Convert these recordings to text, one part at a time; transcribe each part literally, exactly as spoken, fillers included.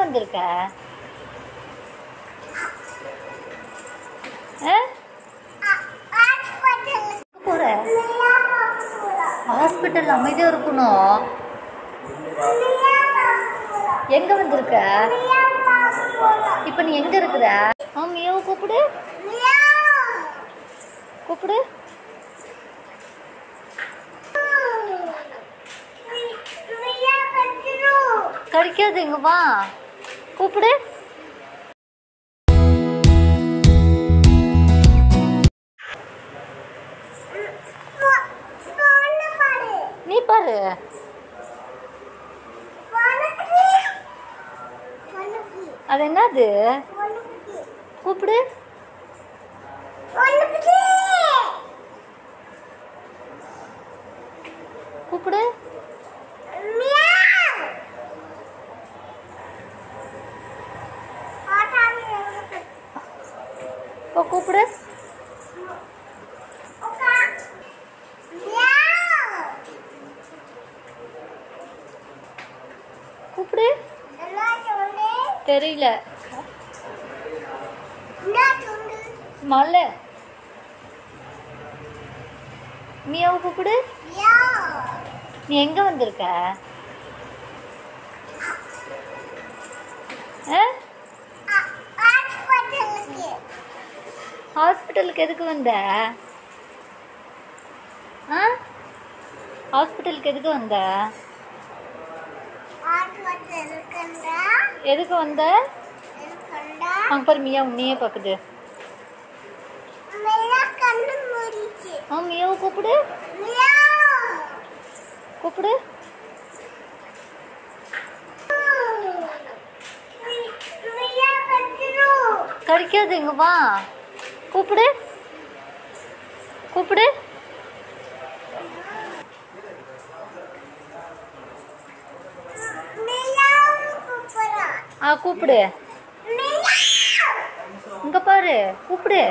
வந்திருக்க? போற ஹாஸ்பிட்டல் அமைதியா இருக்கணும். எங்க வந்திருக்க? இப்ப நீ எங்க இருக்கிற? மியாவை கூப்பிடு கூப்பிடு. கடிக்காது, இங்க வா கூப்பிடு. நீ பாரு. அது என்னது? கூப்பிடு. கூப்பிடு. கூப்பிடு. கூப்பிடு. தெரியல. மலை மியாவை கூப்பிடு. நீ எங்க வந்திருக்க? ஹாஸ்பிட்டலுக்கு எதுக்கு வந்த? ஹாஸ்பிட்டலுக்கு எதுக்கு வந்த? எதுக்கு வந்த? அங்க பாரு, மியா உன்னையே பாக்குது. மியாவை கூப்பிடு கூப்பிடு. கடிக்காது, இங்க வா கூப்பிடு கூப்பிடு. ஆ கூப்பிடு. இங்க பாரு, கூப்பிடு.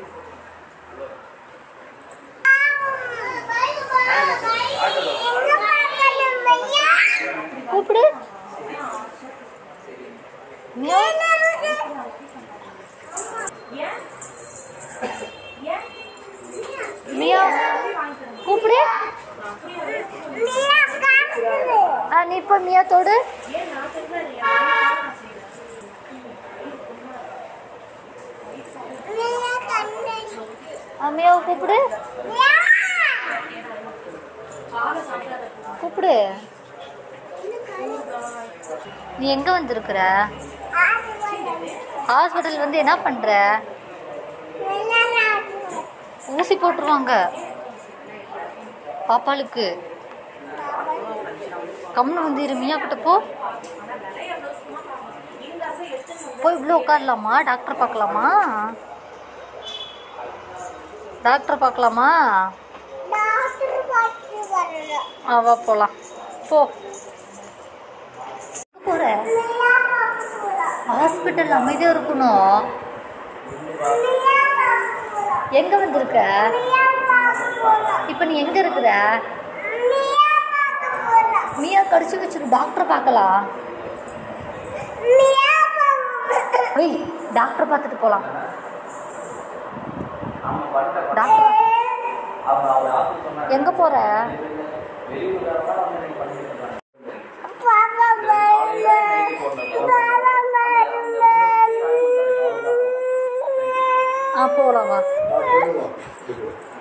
கூப்பிடு. மியா கூப்பிடு. ஆ நீ இப்போ மியா தொடு. மியாவை கூப்பிடு கூப்பிடு. நீ எங்க வந்திருக்கிற? ஹாஸ்பிட்டல் வந்து என்ன பண்ற? ஊசி போட்டுருவாங்க பாப்பாளுக்கு. கம்னு வந்து இருமியா கிட்ட போ. போய் இவ்வளோ உட்காரலாமா? டாக்டர் பார்க்கலாமா? டாக்டர் பார்க்கலாமா? வா போலாம் போ. போற ஹாஸ்பிட்டல் அமைதியா இருக்கணும். எங்க வந்திருக்க? இப்ப நீ எங்க இருக்கிற? மியா கடிச்சு வச்சிரு. டாக்டர் பார்க்கலாம். டாக்டர் பார்த்துட்டு போலாம். டாக்டர் எங்க போற? ஆ போலாம் வா.